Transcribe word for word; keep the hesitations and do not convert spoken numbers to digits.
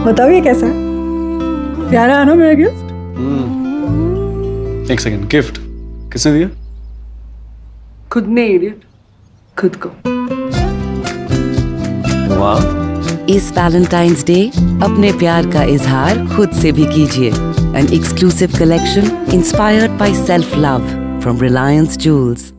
बताओ ये कैसा है? प्यारा है ना मेरा गिफ्ट? एक सेकंड, गिफ्ट किसने दिया? खुद ने इडियट, खुद को। वाह। इस वैलेंटाइंस डे अपने प्यार का इजहार खुद से भी कीजिए। An exclusive collection inspired by self-love from Reliance Jewels.